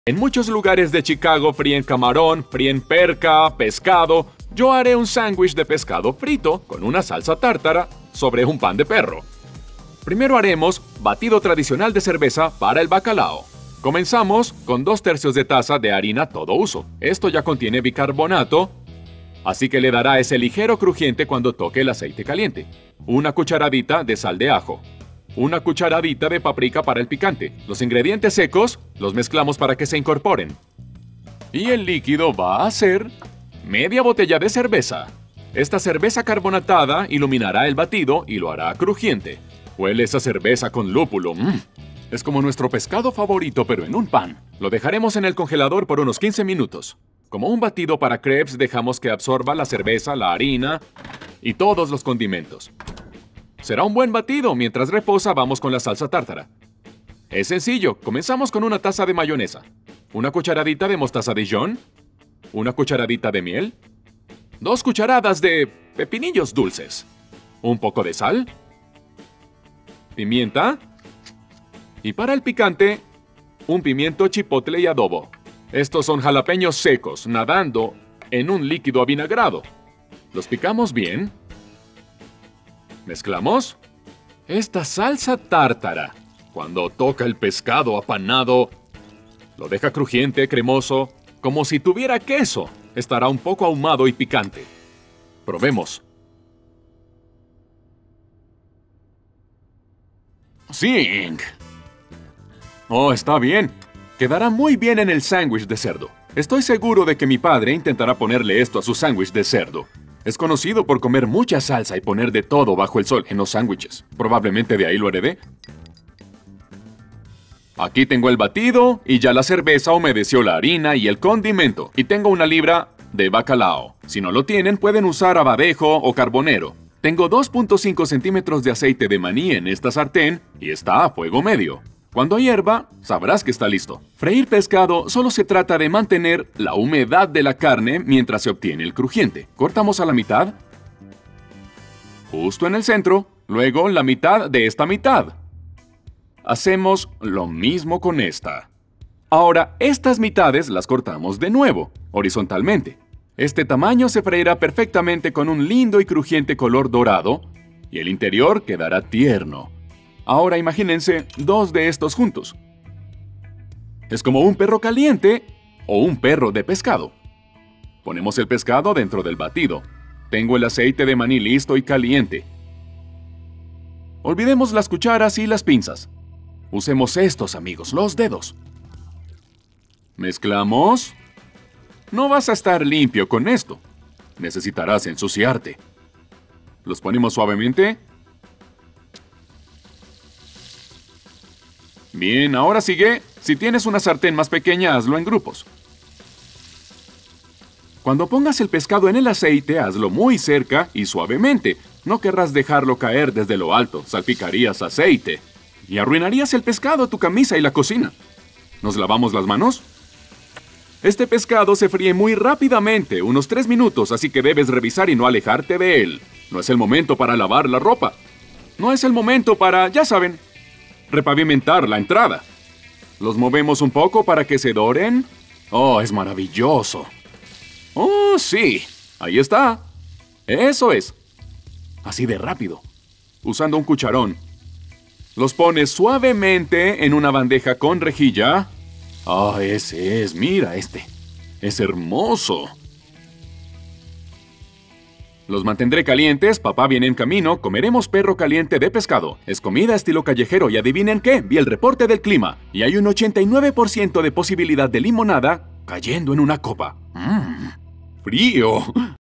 En muchos lugares de Chicago fríen camarón, fríen perca, pescado. Yo haré un sándwich de pescado frito con una salsa tártara sobre un pan de perro. Primero haremos batido tradicional de cerveza para el bacalao. Comenzamos con 2/3 de taza de harina todo uso. Esto ya contiene bicarbonato, así que le dará ese ligero crujiente cuando toque el aceite caliente. Una cucharadita de sal de ajo. Una cucharadita de paprika para el picante. Los ingredientes secos los mezclamos para que se incorporen. Y el líquido va a ser media botella de cerveza. Esta cerveza carbonatada iluminará el batido y lo hará crujiente. Huele esa cerveza con lúpulo. Es como nuestro pescado favorito, pero en un pan. Lo dejaremos en el congelador por unos 15 minutos. Como un batido para crepes, dejamos que absorba la cerveza, la harina y todos los condimentos. Será un buen batido. Mientras reposa, vamos con la salsa tártara. Es sencillo. Comenzamos con una taza de mayonesa, una cucharadita de mostaza Dijon, una cucharadita de miel, 2 cucharadas de pepinillos dulces, un poco de sal, pimienta y para el picante, un pimiento chipotle y adobo. Estos son jalapeños secos nadando en un líquido avinagrado. Los picamos bien. Mezclamos. Esta salsa tártara, cuando toca el pescado apanado, lo deja crujiente, cremoso, como si tuviera queso. Estará un poco ahumado y picante. Probemos. ¡Zing! Oh, está bien. Quedará muy bien en el sándwich de cerdo. Estoy seguro de que mi padre intentará ponerle esto a su sándwich de cerdo. Es conocido por comer mucha salsa y poner de todo bajo el sol en los sándwiches. Probablemente de ahí lo heredé. Aquí tengo el batido y ya la cerveza humedeció la harina y el condimento. Y tengo una libra de bacalao. Si no lo tienen, pueden usar abadejo o carbonero. Tengo 2.5 centímetros de aceite de maní en esta sartén y está a fuego medio. Cuando hierva, sabrás que está listo. Freír pescado solo se trata de mantener la humedad de la carne mientras se obtiene el crujiente. Cortamos a la mitad, justo en el centro, luego la mitad de esta mitad. Hacemos lo mismo con esta. Ahora, estas mitades las cortamos de nuevo, horizontalmente. Este tamaño se freirá perfectamente con un lindo y crujiente color dorado y el interior quedará tierno. Ahora imagínense 2 de estos juntos. Es como un perro caliente o un perro de pescado. Ponemos el pescado dentro del batido. Tengo el aceite de maní listo y caliente. Olvidemos las cucharas y las pinzas. Usemos estos, amigos, los dedos. Mezclamos. No vas a estar limpio con esto. Necesitarás ensuciarte. Los ponemos suavemente. Bien, ahora sigue. Si tienes una sartén más pequeña, hazlo en grupos. Cuando pongas el pescado en el aceite, hazlo muy cerca y suavemente. No querrás dejarlo caer desde lo alto. Salpicarías aceite. Y arruinarías el pescado, tu camisa y la cocina. ¿Nos lavamos las manos? Este pescado se fríe muy rápidamente, unos 3 minutos, así que debes revisar y no alejarte de él. No es el momento para lavar la ropa. No es el momento para, ya saben, repavimentar la entrada. Los movemos un poco para que se doren. Oh, es maravilloso. Oh, sí. Ahí está. Eso es. Así de rápido. Usando un cucharón. Los pones suavemente en una bandeja con rejilla. Ah, ese es. Mira este. Es hermoso. Los mantendré calientes, papá viene en camino, comeremos perro caliente de pescado. Es comida estilo callejero y adivinen qué, vi el reporte del clima. Y hay un 89% de posibilidad de limonada cayendo en una copa. ¡Frío!